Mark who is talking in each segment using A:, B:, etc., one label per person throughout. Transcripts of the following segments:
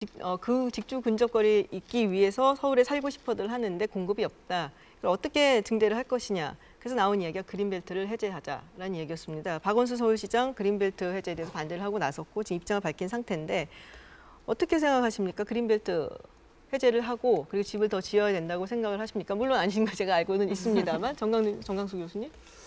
A: 그 직주 근접거리에 있기 위해서 서울에 살고 싶어들 하는데 공급이 없다. 그걸 어떻게 증대를 할 것이냐. 그래서 나온 이야기가 그린벨트를 해제하자라는 얘기였습니다. 박원순 서울시장 그린벨트 해제에 대해서 반대를 하고 나섰고 지금 입장을 밝힌 상태인데 어떻게 생각하십니까? 그린벨트 해제를 하고 그리고 집을 더 지어야 된다고 생각을 하십니까? 물론 아닌 거 제가 알고는 있습니다만 정강수 교수님.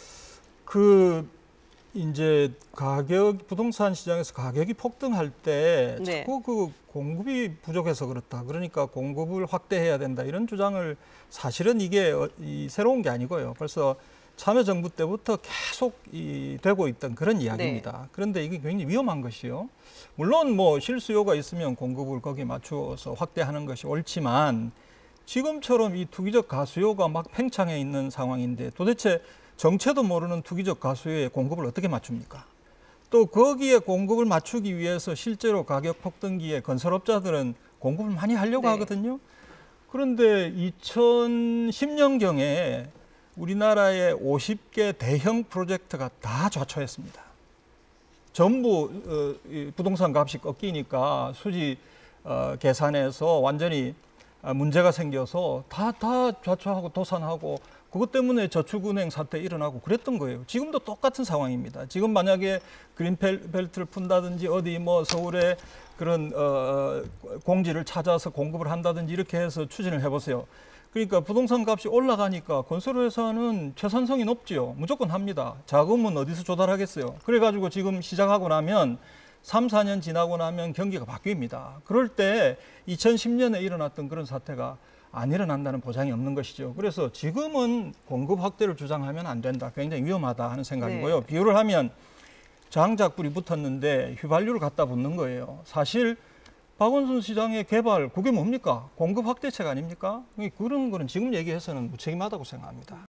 B: 이제 부동산 시장에서 가격이 폭등할 때
A: 네.
B: 자꾸 그 공급이 부족해서 그렇다. 그러니까 공급을 확대해야 된다. 이런 주장을 사실은 이게 새로운 게 아니고요. 벌써 참여정부 때부터 계속 되고 있던 그런 이야기입니다.
A: 네.
B: 그런데 이게 굉장히 위험한 것이요. 물론 뭐 실수요가 있으면 공급을 거기에 맞추어서 확대하는 것이 옳지만 지금처럼 이 투기적 가수요가 막 팽창해 있는 상황인데 도대체 정체도 모르는 투기적 가수요에 공급을 어떻게 맞춥니까? 또 거기에 공급을 맞추기 위해서 실제로 가격 폭등기에 건설업자들은 공급을 많이 하려고
A: 네.
B: 하거든요. 그런데 2010년경에 우리나라의 50개 대형 프로젝트가 다 좌초했습니다. 전부 부동산 값이 꺾이니까 수지 계산에서 완전히 문제가 생겨서 다 좌초하고 도산하고 그것 때문에 저축은행 사태 일어나고 그랬던 거예요. 지금도 똑같은 상황입니다. 지금 만약에 그린벨트를 푼다든지 어디 뭐 서울에 그런 공지를 찾아서 공급을 한다든지 이렇게 해서 추진을 해보세요. 그러니까 부동산 값이 올라가니까 건설회사는 최선성이 높지요. 무조건 합니다. 자금은 어디서 조달하겠어요. 그래가지고 지금 시작하고 나면 3, 4년 지나고 나면 경기가 바뀝니다. 그럴 때 2010년에 일어났던 그런 사태가 안 일어난다는 보장이 없는 것이죠. 그래서 지금은 공급 확대를 주장하면 안 된다. 굉장히 위험하다 하는 생각이고요.
A: 네.
B: 비유를 하면 장작불이 붙었는데 휘발유를 갖다 붓는 거예요. 사실 박원순 시장의 개발, 그게 뭡니까? 공급 확대책 아닙니까? 그런 거는 지금 얘기해서는 무책임하다고 생각합니다.